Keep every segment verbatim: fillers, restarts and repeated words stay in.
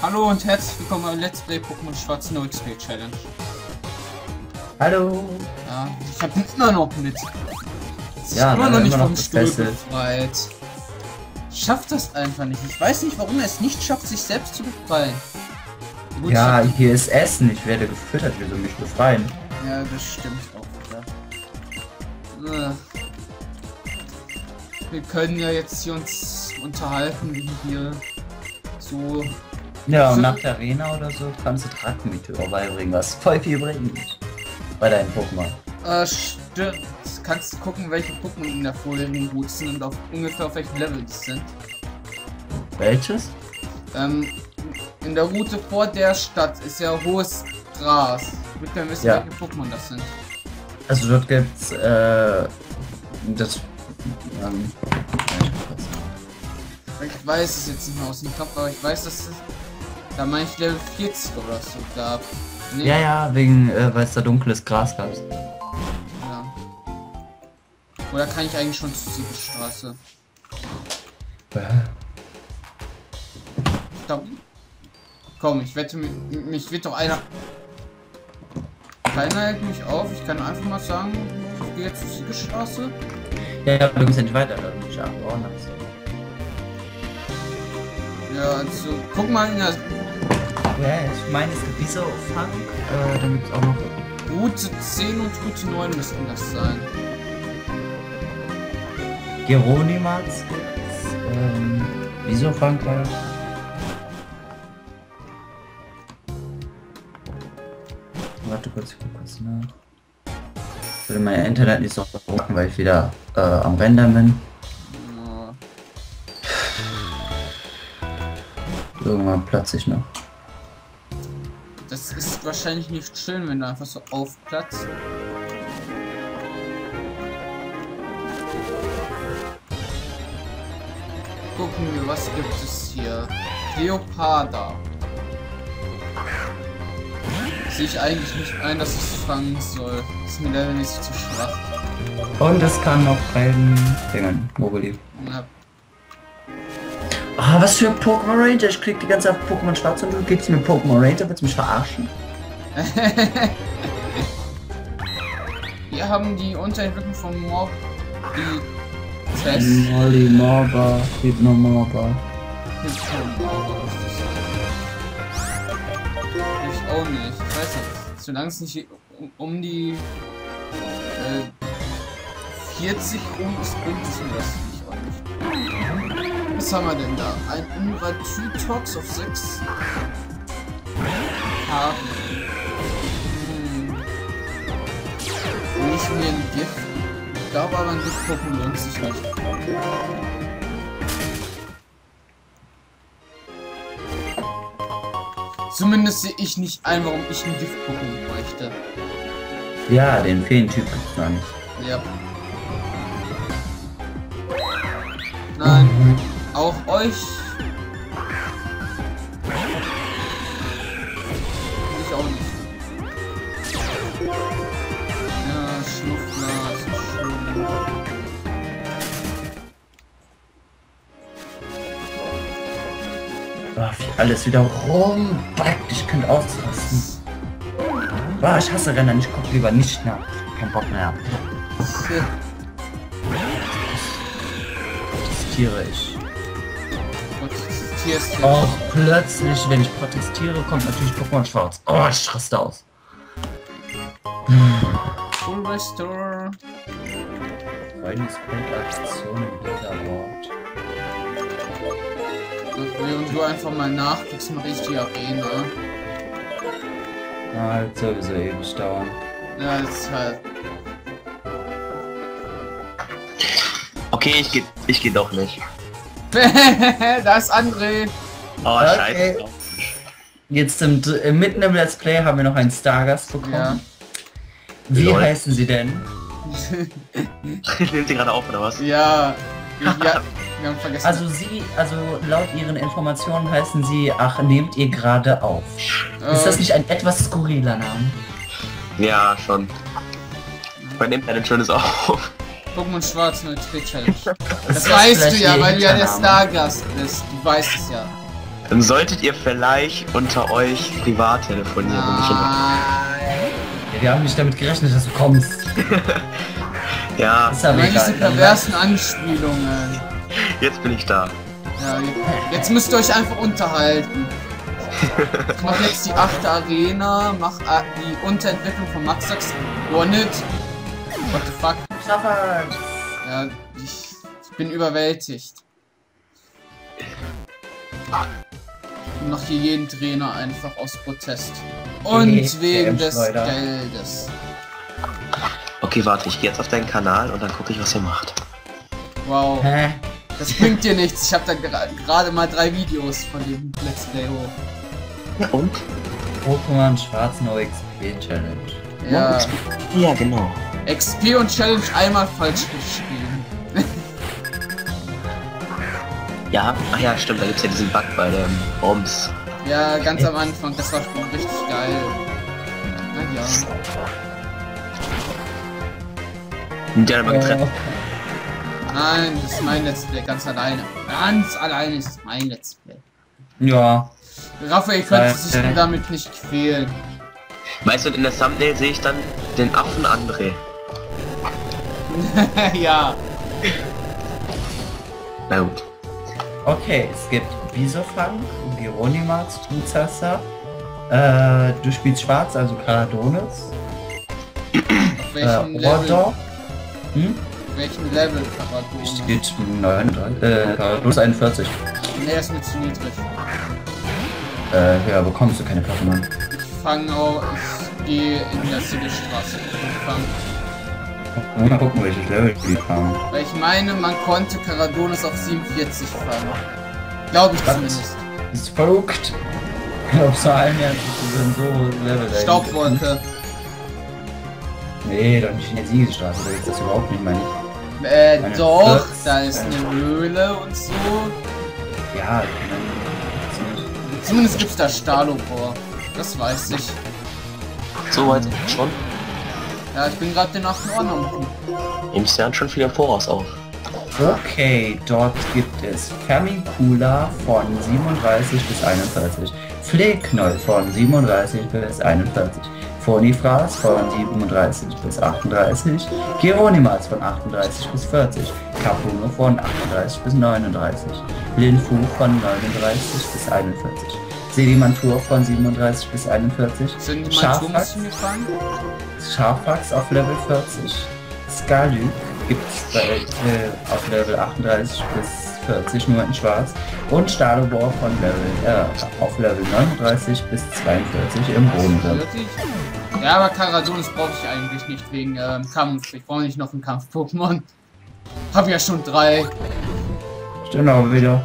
Hallo und herzlich willkommen beim Let's Play Pokémon Schwarz No X P Challenge. Hallo. Ja, ich hab ihn immer noch mit. Ich Ja, immer noch nicht vom das Stuhl Beste. befreit. Schafft das einfach nicht. Ich weiß nicht, warum er es nicht schafft, sich selbst zu befreien. Gut, Ja, ich hab- hier ist Essen. Ich werde gefüttert. Wieso mich befreien? ja, das stimmt auch wieder. Äh. Wir können ja jetzt hier uns unterhalten, wie hier so. Ja, und nach der Arena oder so kannst du Drakenmeteor beibringen, was voll viel bringt. Bei deinen Pokémon. Äh, stimmt. Kannst du gucken, welche Pokémon in der vorherigen Route sind und auf ungefähr auf welchem Level die sind. Welches? Ähm, in der Route vor der Stadt ist ja hohes Gras. Mit dem wissen, Ja. welche Pokémon das sind. Also dort gibt's äh, das. Ähm, Ich weiß es jetzt nicht mehr aus dem Kopf, aber ich weiß, dass es da meine ich Level vierzig oder so gab. Nee, ja, ja, wegen äh, weil es da dunkles Gras gab. ja. Oder kann ich eigentlich schon zur Siegesstraße? Da. Komm, ich wette, mich, mich wird doch einer. Keiner hält mich auf. Ich kann einfach mal sagen, ich gehe jetzt zur Siegesstraße. Ja, ja, du bist ja nicht weiter, da bin ich ja woanders. Ja, also guck mal in der Ja, ich meine, es gibt diese Fang, äh, dann gibt es auch noch. Route zehn und Route neun müssten das sein. Geronimats gibt's, ähm, wieso Frankreich? Warte kurz, ich guck kurz nach. Ich will mein Internet nicht so machen, weil ich wieder äh, am Rendern bin. Ja. Irgendwann platze ich noch. Das ist wahrscheinlich nicht schön, wenn du einfach so aufplatzt. Gucken wir, was gibt es hier? Leoparda. Sehe ich eigentlich nicht ein, dass ich es fangen soll. Ist mir leider nicht zu schwach. Und es kann noch ein Dingern, Moguli. Ja. Ah, was für ein Pokémon Ranger? Ich krieg die ganze Zeit Pokémon Schwarz und du gibst mir Pokémon Ranger, willst du mich verarschen? Wir haben die Unterentwicklung von Mob. Die Test. Molly Morba, Hypno Morba. Ich auch nicht. Ich weiß nicht. Solange es nicht um, um die äh, vierzig rum ist, bringt es mir das nicht auch nicht. Was haben wir denn da? Ein Invertytox auf sechs Karten. Hm. Nicht mehr ein Gift. Ich glaube aber ein Gift-Pokémon lohnt sich nicht. Zumindest sehe ich nicht ein, warum ich ein Gift-Pokémon bräuchte. Ja, den Feentyp gibt's noch nicht. Ja. Nein, auch euch. Ich auch nicht. Ja, Schnuffler, ist schön. Oh, wie alles wieder rum. Ich könnte ausrasten. Boah, ich hasse Rennen, ich guck lieber nicht nach. Kein Bock mehr. Protestiere ich. Protestierst du? Oh, plötzlich, wenn ich protestiere, kommt natürlich Pokémon Schwarz. Oh, ich raste aus. Full Restore. Aktion im Bilderwort. Während du einfach mal nachguckst, mache ich die Arena. Ah, wird sowieso ewig dauern. Ja, das ist halt. Okay, ich geh, ich geh doch nicht. Da ist André. Oh, Okay. scheiße. Jetzt im, Dr- äh, mitten im Let's Play haben wir noch einen Stargast bekommen. Ja. Wie Lol. heißen sie denn? Nimmt ihr gerade auf, oder was? Ja. Ja. Wir haben vergessen. Also sie, also laut ihren Informationen heißen sie, ach, nehmt ihr gerade auf. Ist das äh, nicht ein etwas skurriler Name? Ja, schon. Man nimmt einen schönes auf. Pokémon Schwarz neue Trick Challenge. Ist Das weißt du vielleicht ja, ihr weil du ja der Hintername? Stargast bist. Du weißt es ja. Dann solltet ihr vielleicht unter euch privat telefonieren. Nein. Ja, wir haben nicht damit gerechnet, dass du kommst. Ja, Das ist aber Nein, diese egal. perversen Anspielungen. jetzt bin ich da. Ja, jetzt müsst ihr euch einfach unterhalten. Ich mach jetzt die achte Arena, mach äh, die Unterentwicklung von Maxax. One-It. What the fuck? Ja, ich, ich bin überwältigt. Ich mach hier jeden Trainer einfach aus Protest. Und Okay, wegen des Schleuder. Geldes. Okay, warte, ich gehe jetzt auf deinen Kanal und dann gucke ich, was ihr macht. Wow. Hä? Das bringt dir nichts. Ich habe da gra- gerade mal drei Videos von dem Let's Play hoch. Ja, und? Pokémon Schwarz No X P Challenge. Ja. Ja, genau. X P und Challenge einmal falsch geschrieben. Ja, ach ja, stimmt, da gibt's ja diesen Bug bei den Bombs. Ja, ganz am Anfang. Das war schon richtig geil. Na ja. Sind die aber getrennt? Nein, das ist mein Let's Play. Ganz alleine. Ganz alleine ist es mein Let's Play. Ja. Raphael könnte Äh, sich äh. damit nicht quälen. Weißt du, in der Thumbnail sehe ich dann den Affen André. Ja. Na gut. Okay, es gibt Bisofang, Geronimat, Truzassa. Äh, du spielst Schwarz, also Caradonis. Auf Äh, welchem Level? Rodor. Hm? Auf welchem Level Karadona? Steht neununddreißig. Äh, Caradonis einundvierzig. Nee, ist mir zu niedrig. Äh, ja, bekommst du keine Pokémon. Ich fange auch. Ich gehe in der Citystraße. Ich fang. Mal gucken, welches Level die haben. Weil ich meine, man konnte Caradonis auf siebenundvierzig fangen. Glaube ich Was? zumindest. Ist verrückt. Glaubst du allen Ernst, die sind so Level dahin? Staubwolke. Nee, doch nicht in der Siegesstraße, da ist das überhaupt nicht, meine ich. Äh, Meine doch, vierzig. da ist eine Höhle und so. Ja, ich meine, ziemlich. Zumindest gibt's da Stahlobor. Das weiß ich. So weit schon. Ja, ich bin gerade den achten Ort am machen. Im Stern schon viel im Voraus auf. Okay, dort gibt es Fermicula von siebenunddreißig bis einundvierzig, Pflegknoll von siebenunddreißig bis einundvierzig, Phonifras von siebenunddreißig bis achtunddreißig, Geronimas von achtunddreißig bis vierzig, Capuno von achtunddreißig bis neununddreißig, Linfu von neununddreißig bis einundvierzig, Sedimantur von siebenunddreißig bis einundvierzig, Sind die Schafwachs- Mantumas hingefahren? Schafwachs auf Level vierzig, Skalyk gibt's bei, äh, auf Level achtunddreißig bis vierzig nur in Schwarz und Stahlobor von Level äh, auf Level neununddreißig bis zweiundvierzig im Boden. Wirklich? Ja, aber Caradonis brauche ich eigentlich nicht wegen ähm, Kampf. Ich brauche nicht noch einen Kampf-Pokémon. Hab ja schon drei. Stimmt auch wieder.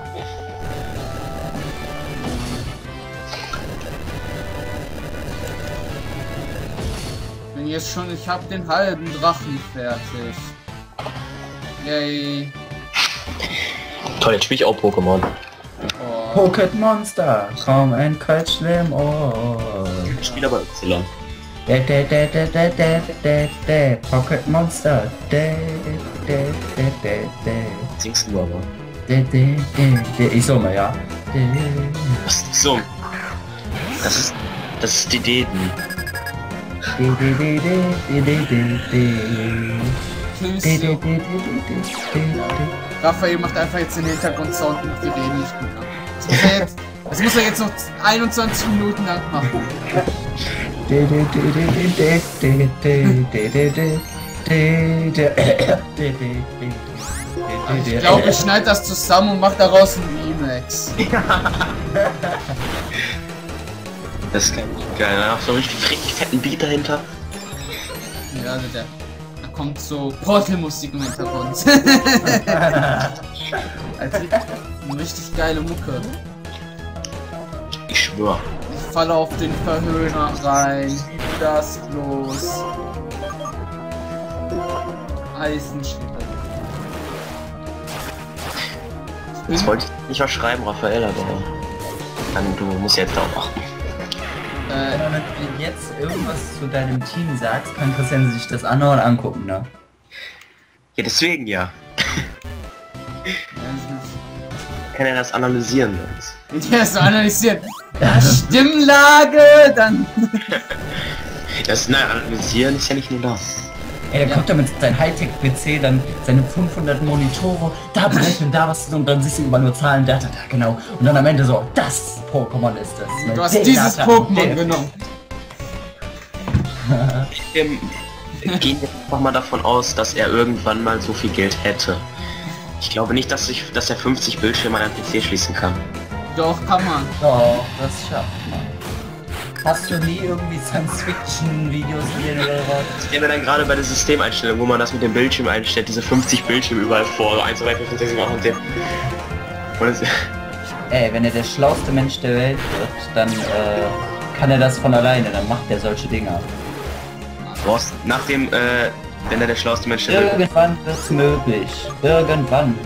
Bin jetzt schon, ich habe den halben Drachen fertig. Yay. Toll, jetzt spiele ich auch Pokémon. Oh. Pocket Monster, komm ein catch them all. Ich spiele aber Y. De, de, de, de, de, de, de, de, Pocket Monster. De, de, de, de, de. Singst du aber. De, de, de, de. Ich summe, ja. De, Was ist so? Das ist. Das ist die Deden. de, de, de, de, de, de, de, de. Tschüss. De, de, de, de, de, de, de, de. Raphael macht einfach jetzt den Hintergrundsound und die reden nicht gut an. Das muss er jetzt, das muss er jetzt noch einundzwanzig Minuten lang machen. De, de, de, de, de, de, de, de, de, de, de, de, de, de, de. Ich glaube, ich schneide das zusammen und mache daraus ein Remix. Das ist geil. Da hast du so richtig, richtig fetten Beat dahinter. Ja, also der, da kommt so Portal-Musik im Hintergrund. Also, eine richtig geile Mucke. Ich schwör. Ich falle auf den Verhöhner rein. Das bloß. Eisenschwere. Ich Jetzt bin, wollte ich nicht was schreiben, Raphael, aber dann, du musst jetzt auch machen. äh, Wenn du jetzt irgendwas zu deinem Team sagst, kann Christian sich das anhören und angucken, ne? Ja, deswegen ja. kann er das analysieren. Ja, so analysieren. Ja, Stimmlage, dann. Das nein, analysieren ist ja nicht nur das. Ey, der kommt da mit seinem Hightech-P C, dann seine fünfhundert Monitore, da berechnen, da was und dann siehst du überall nur Zahlen, da, da, da, genau. Und dann am Ende so, das Pokémon ist das. Du hast dieses Pokémon genommen. Ähm, gehen wir einfach mal davon aus, dass er irgendwann mal so viel Geld hätte. Ich glaube nicht, dass, ich, dass er fünfzig Bildschirme an einem P C schließen kann. Doch, kann man. Doch, das schafft man. Hast du nie irgendwie Science-Fiction-Videos gesehen oder was? Ich denke dann gerade bei der Systemeinstellung, wo man das mit dem Bildschirm einstellt, diese fünfzig Bildschirme überall vor, eins, zwei, drei, vier, fünf, sechs, sieben, acht und zehn. Und es Ey, wenn er der schlauste Mensch der Welt wird, dann äh, kann er das von alleine, dann macht er solche Dinger. Boss, nach dem, äh, wenn er der schlauste Mensch der Welt wird. Irgendwann wird's möglich. Irgendwann.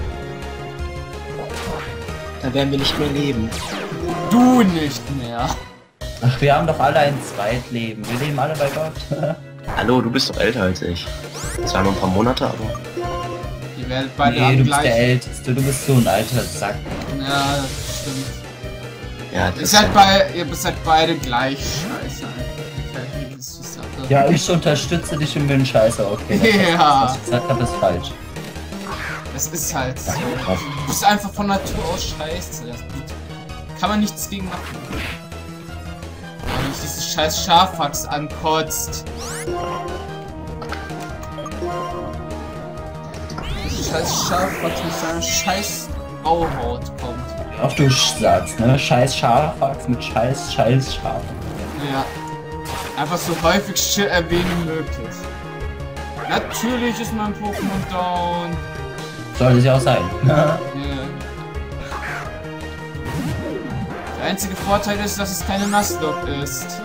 Da werden wir nicht mehr leben. Du nicht mehr. Ach, wir haben doch alle ein Zweitleben. Wir leben alle bei Gott. Hallo, du bist doch älter als ich. Zwar nur ein paar Monate, aber... Ihr werdet beide Nee, du bist gleich. der Älteste. Du bist so ein alter Sack. Ja, das stimmt. Ja, Ihr das seid, bei, ihr seid beide gleich scheiße. Das ist die Sache. Ja, ich unterstütze dich und bin scheiße, okay. Das, Ja. was ich gesagt habe, ist falsch. Das ist halt so. Du bist einfach von Natur aus scheiße. Das kann man nichts gegen machen. Aber nicht dieses scheiß Schafwachs ankotzt. Dieses scheiß Schafwachs mit seiner scheiß Bauhaut kommt. Auch du Satz, ne? Scheiß Schafwachs mit scheiß, scheiß Schaf. Ja. Einfach so häufig Shit erwähnen wie möglich. Natürlich ist mein Pokémon down. Soll es ja auch sein. Ja. Der einzige Vorteil ist, dass es keine Nuzlocke ist.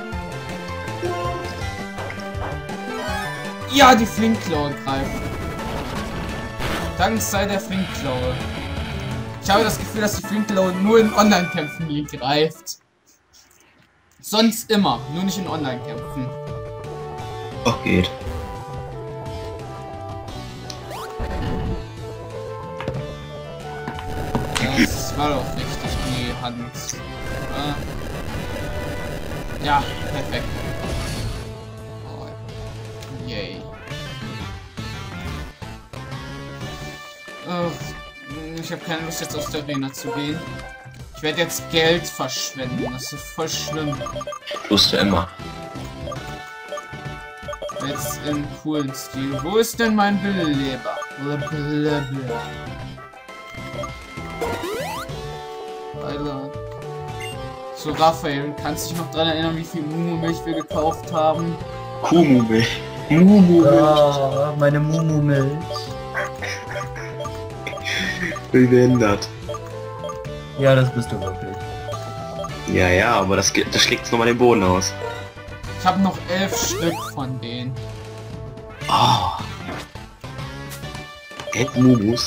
Ja, die Flinkklaue greift. Dank sei der Flinkklaue. Ich habe das Gefühl, dass die Flinkklaue nur in Online-Kämpfen nie greift. Sonst immer, nur nicht in Online-Kämpfen. Ach, geht. Das war doch richtig, die Hand. Äh, ja, perfekt. Oh, yay. Oh, ich habe keine Lust jetzt aus der Arena zu gehen. Ich werde jetzt Geld verschwenden, das ist voll schlimm. Tust du immer. Jetzt im coolen Stil. Wo ist denn mein Beleber? Blablabla. Alter. So, Raphael, kannst du dich noch daran erinnern, wie viel Mumu-Milch wir gekauft haben? Kumu-Milch. Mumu-Milch. Oh, meine Mumu-Milch. Wie behindert. Ja, das bist du wirklich. Ja, ja, aber das, das schlägt nochmal den Boden aus. Ich habe noch elf Stück von denen. Oh. Elf Mumus.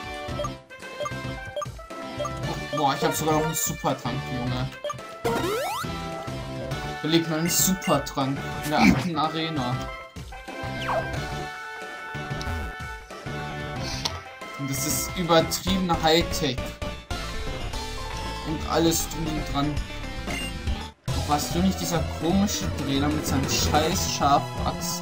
Boah, ich habe sogar noch einen Supertrank, Junge. Beleg mal einen Supertrank in der achten Arena. Und das ist übertriebene Hightech. Und alles drum und dran. Doch warst du nicht dieser komische Trainer mit seinem scheiß Schafwachs?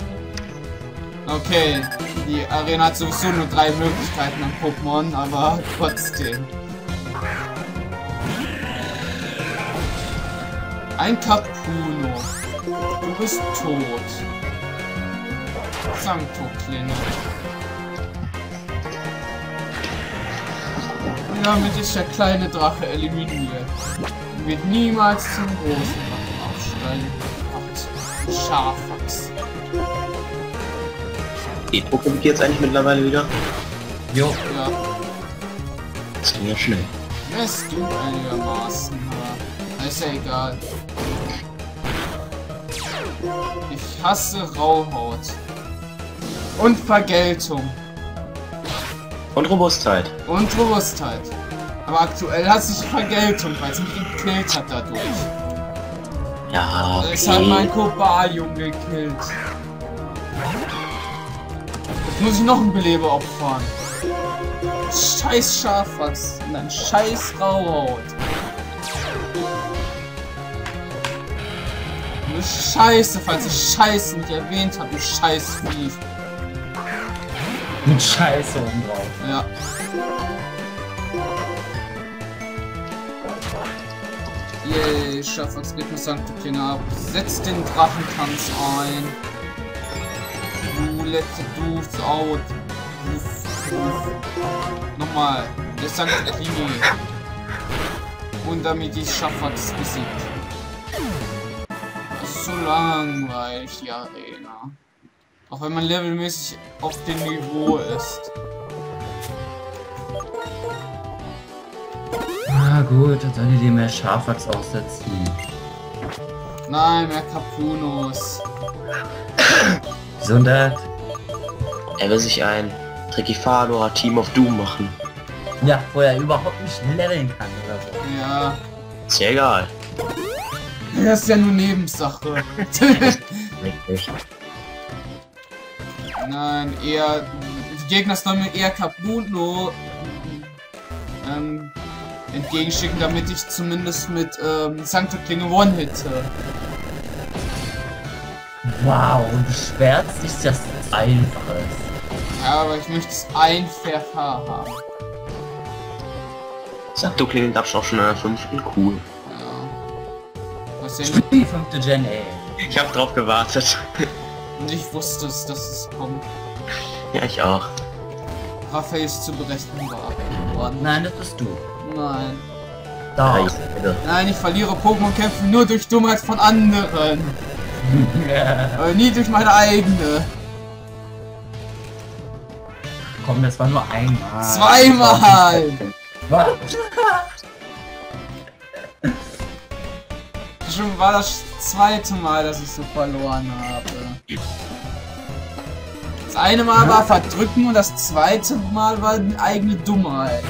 Okay, die Arena hat sowieso nur drei Möglichkeiten an Pokémon, aber trotzdem. Ein Capuno. Du bist tot. Sancto-Klinge. Damit ist der kleine Drache eliminiert. Und wird niemals zum großen Drachen aufsteigen. Gott, Schafwachs. Geht Pokémon jetzt eigentlich mittlerweile wieder? Jo. Ja, Das ging ja schnell. es geht einigermaßen, aber ist ja egal. Ich hasse Rauhaut. Und Vergeltung. Und Robustheit. Und Robustheit. Aber aktuell hat sich Vergeltung, weil es mich gekillt hat dadurch. Ja, Es hat mein Kobalium gekillt. Jetzt muss ich noch einen Beleber opfern. Scheiß Schafwachs und ein scheiß Rauhaut. Du Scheiße, falls ich Scheiße nicht erwähnt habe, du scheiß Vieh. Mit Scheiße oben drauf. Ja. Yay, Schafwachs geht mit Sankt Klinge ab. Setz den Drachentanz ein. Du letzte Dudes out. Nochmal. Der Sankt Klinge. Und damit die Schafwachs besiegt. Das ist so langweilig, die Arena. Auch wenn man levelmäßig auf dem Niveau ist. Ah gut, dann sollen die dir mehr Schafwachs aussetzen. Nein, mehr Capunos. Gesundheit. Er will sich ein Trikifadora Team of Doom machen. Ja, wo er überhaupt nicht leveln kann oder so. Ja. Ist ja egal. Das ist ja nur Nebensache. Richtig. Nein, eher. Die Gegner sollen mir eher Capuno ähm, entgegenschicken, damit ich zumindest mit ähm, Sancto Klinge One-hitte. Wow, du beschwerst dich, dass es einfach ist. Ja, aber ich möchte es einfach haben. Sancto Klinge gab's auch schon in der fünften. Cool. Ja. Was ja Spiel die fünfte Gen, ey. Ich hab drauf gewartet. Und ich wusste es, dass es kommt. Ja, ich auch. Raphael ist zu berechnen worden. Nein, das bist du. Nein. Da. Ja, ich, bitte. Nein, ich verliere Pokémon-Kämpfe nur durch Dummheit von anderen. Aber nie durch meine eigene. Komm, das war nur einmal. Zweimal! Was? Schon war das zweite Mal, dass ich so verloren habe. Das eine Mal war Verdrücken und das zweite Mal war eine eigene Dummheit.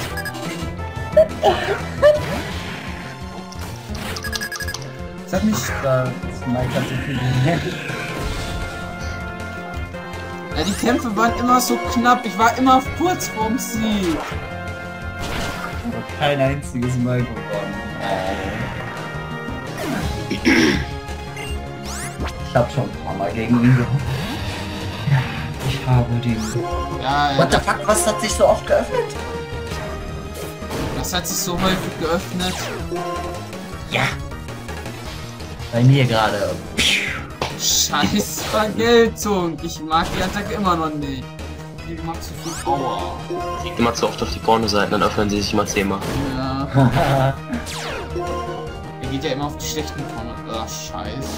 Das hat mich... Das Mike hat so viel gemerkt. Ja, die Kämpfe waren immer so knapp. Ich war immer kurz vorm Sieg. Aber kein einziges Mal gewonnen. Ich hab schon ein paar Mal gegen ihn gewonnen. Ja, ich habe die. Ja, What the fuck, was hat sich so oft geöffnet? das hat sich so häufig geöffnet. Ja. Bei mir gerade. Scheiß Vergeltung. Ich mag die Attacke immer noch nicht. Die macht zu viel Power. Liegt immer zu oft auf die Porno-Seiten, dann öffnen sie sich immer zehnmal. Ja. Er geht ja immer auf die schlechten Porno. Ach, scheiße.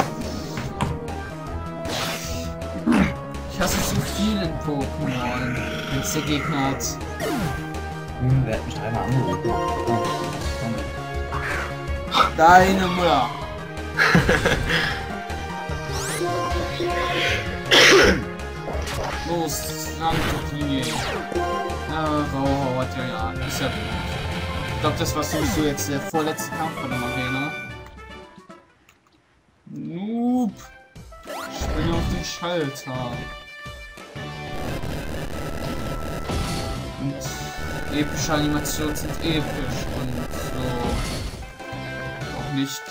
Ich hasse so viel in Pokémon, wenn es der Gegner hat. Hm, wer hat mich dreimal angerufen? Oh. Deine Mutter. Los, Linie. Ja, Rauhau hat ja ja. Ist ja. Ich glaube, das war sowieso jetzt der vorletzte Kampf von der Arena. Noob. Ich springe auf den Schalter. Und epische Animationen sind episch und so. Auch nicht.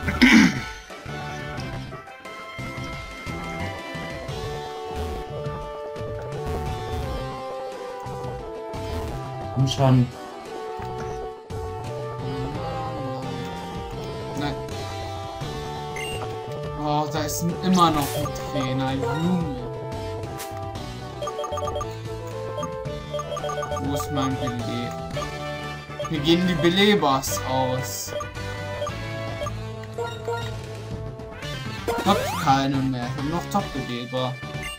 Und schon. Nein. Oh, da ist immer noch ein Trainer, Junge. Wo ist mein Beleg? Mir gehen die Belebers aus. Ich hab keine mehr. Ich hab noch Top-Beleber.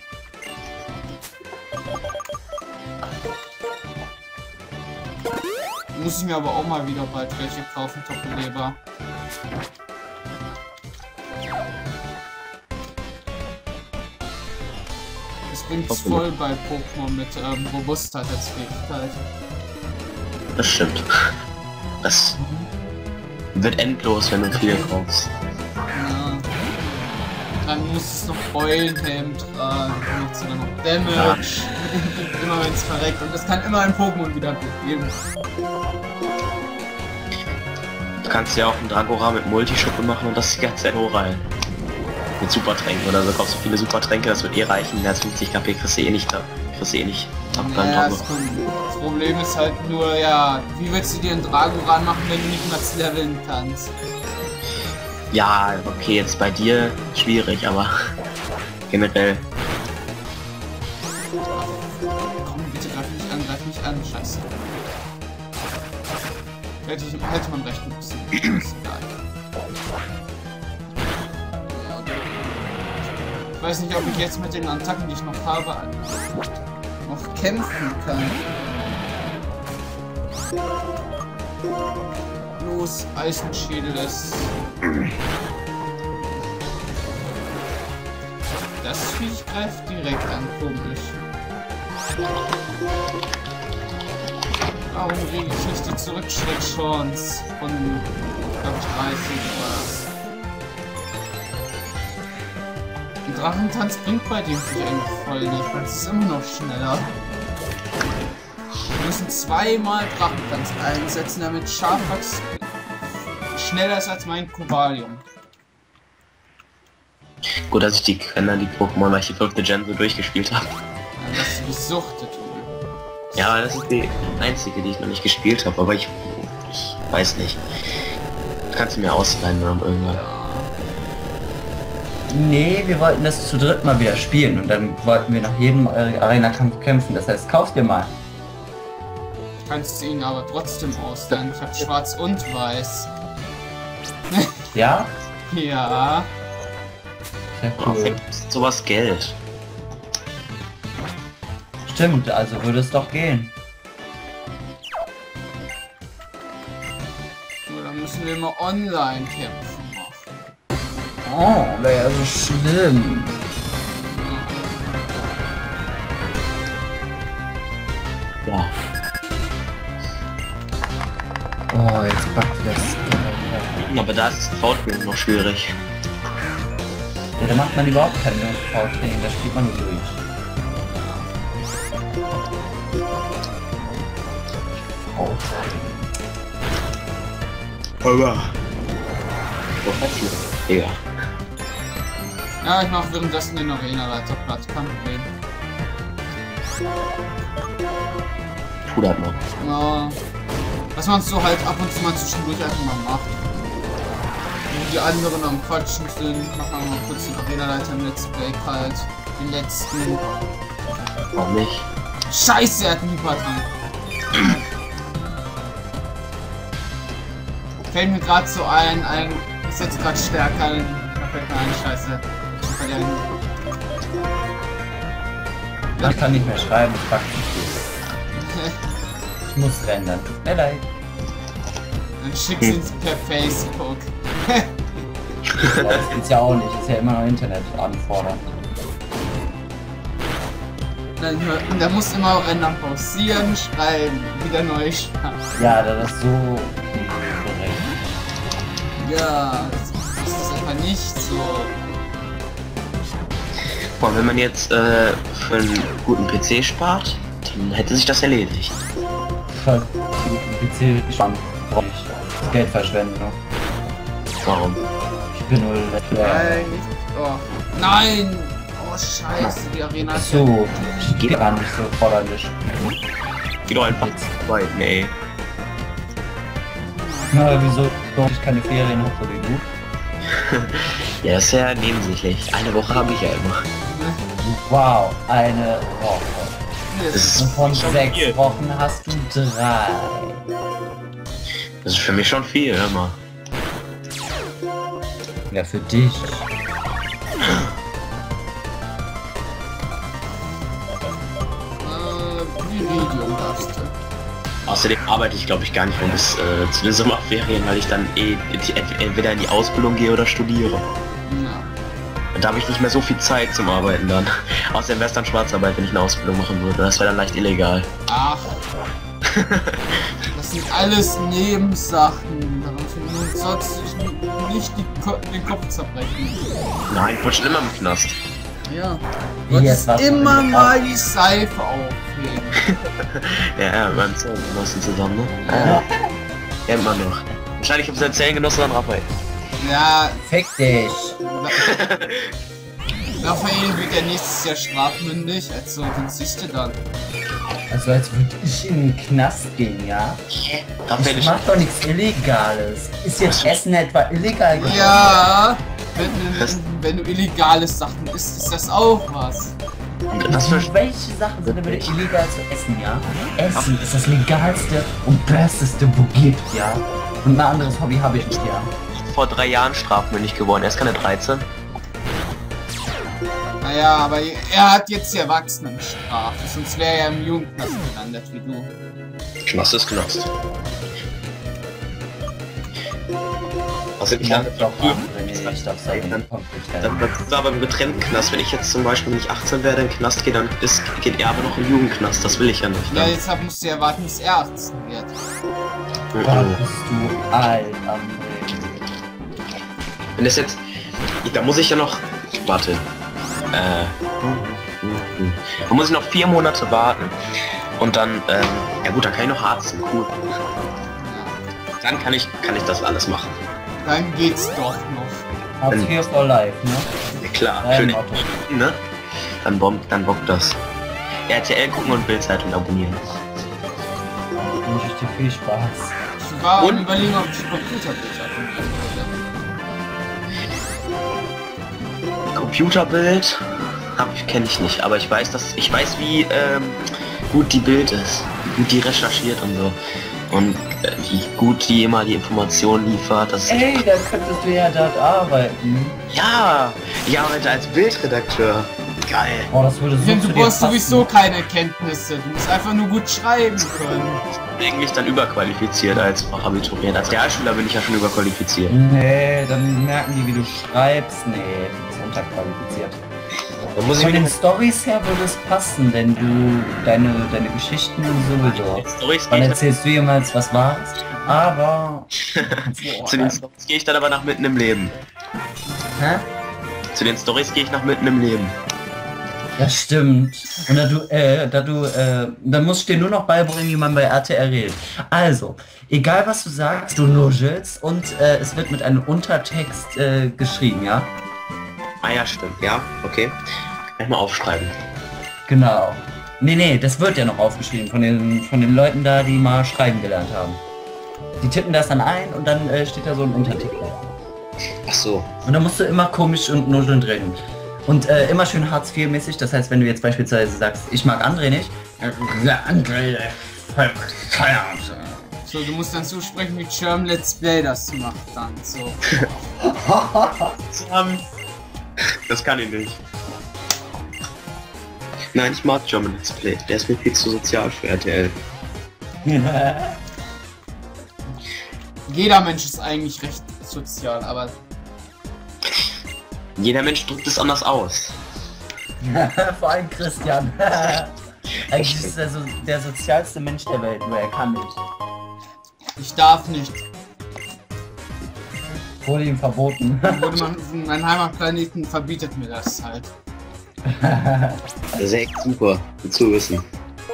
Muss ich mir aber auch mal wieder bald welche kaufen, Top-Beleber. Das bringt's voll bei Pokémon mit ähm, Robustheit als Fähigkeit. Das stimmt. Das wird endlos, wenn du viel kaufst. Ja. dann musst du noch Beulenhelm tragen, dann macht sogar noch Damage. Immer wenn es verreckt. Und es kann immer ein Pokémon wieder geben. Du kannst ja auch einen Dragora mit Multischuppe machen und das die ganze Zeit hochreihen. Mit Supertränken oder so, kaufst du viele Supertränke, das wird eh reichen. Mehr als fünfzig KP kriegst du eh nicht da. Kriegst du eh nicht. Ja, das, das Problem ist halt nur, ja, wie willst du dir einen Dragora machen, wenn du nicht mal leveln kannst? Ja, okay, jetzt bei dir schwierig, aber generell. Komm, bitte greif mich an, greif mich an, scheiße. Hätte, hätte man recht müssen. Ist egal. Ich weiß nicht, ob ich jetzt mit den Attacken, die ich noch habe, noch kämpfen kann. Los, Eisenschädel ist. Das Viech greift direkt an, komisch. Warum kriege ich nicht die Zurückschritt-Chance von, glaube ich, dreißig was? Ein Drachentanz bringt bei dem Viech eigentlich voll nicht, weil es ist immer noch schneller. Wir müssen zweimal Drachentanz einsetzen, damit Scharfax schneller ist als mein Kobalium. Gut, dass ich die Kenner, die Pokémon, weil ich die fünfte Gen so durchgespielt habe. Ja, dass du gesuchtet wurde. Ja, das ist die einzige, die ich noch nicht gespielt habe, aber ich, ich weiß nicht. Kannst du mir ausleihen oder irgendwann? Nee, wir wollten das zu dritt mal wieder spielen und dann wollten wir nach jedem Arena-Kampf kämpfen. Das heißt, kauf dir mal. Kannst du ihn aber trotzdem ausleihen. Ich hab schwarz und weiß. Ja? Ja. Sehr cool. Sowas Geld. Stimmt, also würde es doch gehen. Nur dann müssen wir mal online kämpfen machen. Oh, wäre ja so schlimm. Ja. Oh, jetzt packt das. Aber da ist das V-Training noch schwierig. Ja, da macht man überhaupt keine V-Training, da spielt man nur durch. Aber. Wo hat's denn? Ja. Ja, ich mache währenddessen den Arena-Leiter platt, kein Problem. Tu das mal. Ja. Was man so halt ab und zu mal zwischendurch einfach mal macht. Wo die anderen am Quatschen sind, machen wir mal kurz den Arena-Leiter im Let's Play halt. Den letzten. Warum nicht? Scheiße, er hat einen Hypertrank. Fällt mir gerade so ein, ein ist jetzt gerade stärker, da fällt mir ein, scheiße. Ich kann nicht mehr schreiben, ich pack nicht. Ich muss rendern, tut mir leid. Dann schickst du uns per Facebook. Das gibt's ja auch nicht, ist ja immer noch Internet anfordern. Dann, dann musst du immer rendern, pausieren, schreiben, wieder neu starten. Ja, das ist so korrekt. Ja, das ist einfach nicht so. Boah, wenn man jetzt äh, für einen guten P C spart, dann hätte sich das erledigt. Für einen P C sparen brauche ich Geldverschwendung. Warum? Ich bin nur Nein, oh. Nein! Oh scheiße, die Arena ist so, geht gar nicht so forderlich. Geh doch einfach weit, nee. Na, wieso ich keine Ferien habe, so wie du? Ja, ist ja nebensächlich. Eine Woche habe ich ja immer. Wow, eine Woche. Das Und ist von schon sechs viel. Wochen hast du drei. Das ist für mich schon viel, hör mal. Ja, für dich. Viridium darfst du. Außerdem arbeite ich, glaube ich, gar nicht mehr bis äh, zu den Sommerferien, weil ich dann eh ent- entweder in die Ausbildung gehe oder studiere. Ja. Und da habe ich nicht mehr so viel Zeit zum Arbeiten dann. Außerdem wäre es dann Schwarzarbeit, wenn ich eine Ausbildung machen würde. Das wäre dann leicht illegal. Ach. Das sind alles Nebensachen. Daran finden wir uns sonst nicht nicht die Ko den Kopf zerbrechen. Nein, ich wurde schon immer im Knast. Ja. Wie, Du jetzt wolltest warst du immer in der mal die Seife aufheben. Ja, ja, wir waren Zellengenossen zusammen, ne? Ja. Kennt man noch. Wahrscheinlich gibt es einen Zellengenossen an Raphael. Ja, Fick dich. Raphael wird ja nächstes Jahr strafmündig, also was siehst du dann? Also als würde ich in den Knast gehen, ja? Raphael Ich ist mach doch nichts Illegales. Ist jetzt Essen etwa illegal geworden? Ja, wenn, wenn, wenn du illegale Sachen isst, ist das auch was. Was für Und welche Sachen sind denn bitte illegal zu essen, ja? Essen ist das legalste und besteste, wo gibt, ja? Und ein anderes Hobby habe ich nicht, ja? vor drei Jahren strafmündig geworden. Er ist keine dreizehn. Naja, aber er hat jetzt die Erwachsenenstrafe, sonst wäre er im Jugendknast gelandet wie du. Knast ist Knast. Also ich Ja, habe doch, wenn ich nicht auf seinen dann, Punkt dann ist aber im getrennten Knast. Wenn ich jetzt zum Beispiel nicht achtzehn wäre, in den Knast gehe, dann ist, geht er aber noch in den Jugendknast. Das will ich ja nicht. Ja, Dann. deshalb musst du ja warten, bis er achtzehn wird. Da bist du alt, André. Wenn das jetzt... Da muss ich ja noch... Warte. Äh... Da muss ich noch vier Monate warten. Und dann... Ähm, ja gut, dann kann ich noch harzen. Cool. Dann kann ich, kann ich das alles machen. Dann geht's doch noch. Hartz vier for life, ne? Ja, klar. Dein Schön, Motto. ne? Dann bombt, dann bockt das. R T L gucken und Bildzeitung abonnieren. Dann wünsche ich dir viel Spaß. Ich war Und? am überlegen, ob ich Computerbild abonnieren würde. Computerbild hab ich kenne ich nicht, aber ich weiß, dass ich weiß, wie ähm, gut die Bild ist, wie gut die recherchiert und so und äh, wie gut die immer die Informationen liefert. Das Ey, da könntest du ja dort arbeiten. ja, ich arbeite als Bildredakteur. Geil. Oh, das würde so Denn zu du dir brauchst passen. sowieso keine Kenntnisse, du musst einfach nur gut schreiben können. Eigentlich dann überqualifiziert als Fachabiturient. Als Realschüler bin ich ja schon überqualifiziert. Nee, dann merken die, wie du schreibst. Nee, du bist unterqualifiziert. Da muss ich Von mir den Storys her würde es passen, denn du deine, deine Geschichten sowieso. Storys Wann gehe ich, erzählst du jemals, was war's? Aber... zu den Storys gehe ich dann aber nach mitten im Leben. Hä? Zu den Storys gehe ich nach mitten im Leben. Das stimmt. Und da du, äh, da du, äh, dann musst du dir nur noch beibringen, wie man bei R T L redet. Also, egal was du sagst, du nuschelst und äh, es wird mit einem Untertext äh, geschrieben, ja? Ah ja, stimmt. Ja, okay. Kann ich mal aufschreiben. Genau. Nee, nee, das wird ja noch aufgeschrieben von den, von den Leuten da, die mal schreiben gelernt haben. Die tippen das dann ein und dann äh, steht da so ein Untertitel. Ach so. Und dann musst du immer komisch und nuschelnd reden. Und äh, immer schön Hartz vier mäßig, das heißt, wenn du jetzt beispielsweise sagst, ich mag André nicht, äh, André, Feierabend. So, du musst dann so sprechen, wie German Let's Play das macht dann, so. Das kann ich nicht. Nein, ich mag German Let's Play. Der ist mir viel zu sozial für R T L. Jeder Mensch ist eigentlich recht sozial, aber Jeder Mensch drückt es anders aus. Vor allem Christian. Eigentlich ist er so der sozialste Mensch der Welt, nur er kann nicht. ich darf nicht. Wurde ihm verboten. Wurde man, mein Heimatplaneten verbietet mir das halt. Das ist echt super, gut zu wissen.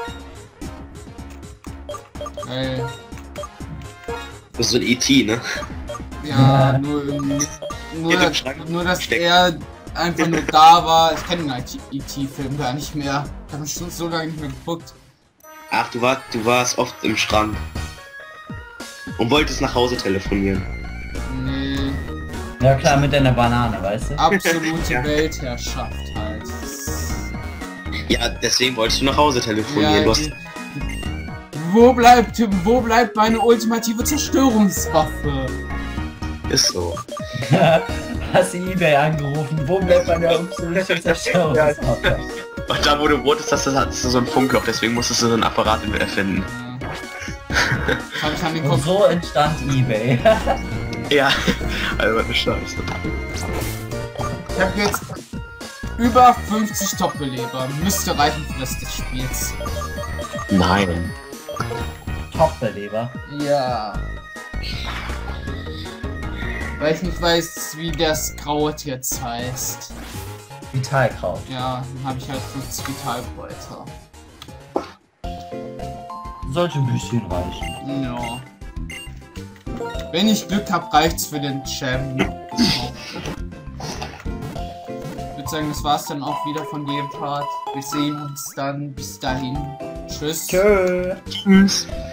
Weil, Das ist so ein E T, ne? ja, nur, nur, Geht im dass, Schrank nur dass stecken. er einfach nur da war. Ich kenne den E T-Film gar nicht mehr. Ich habe mich schon so lange nicht mehr geguckt. Ach, du, war, du warst oft im Schrank. Und wolltest nach Hause telefonieren. Nee, Ja klar, mit deiner Banane, weißt du? absolute Ja. Weltherrschaft halt. Ja, deswegen wolltest du nach Hause telefonieren. Ja, du hast, die, wo bleibt, wo bleibt meine ultimative Zerstörungswaffe? ist so. Hast du eBay angerufen? Wo bleibt meine absolute Zerstörung? Und da, wo du wolltest, hast du, hattest du so ein Funkloch, deswegen musstest du so einen Apparat erfinden. Ja. Das hab ich an den Und Kopf. so entstand eBay. Ja, also eine Scheiße. Ich habe jetzt über fünfzig Top-Beleber. Müsste reichen für das des Spiels. Nein. Top-Beleber. Ja. Weil ich nicht weiß, wie das Kraut jetzt heißt. Vitalkraut. Ja, dann habe ich halt fünfzig Vitalkräuter. Sollte ein bisschen reichen. Ja. Wenn ich Glück habe, reicht's für den Champ. Ich würde sagen, das war's dann auch wieder von dem Part. Wir sehen uns dann bis dahin. Tschüss. Tschö. Tschüss.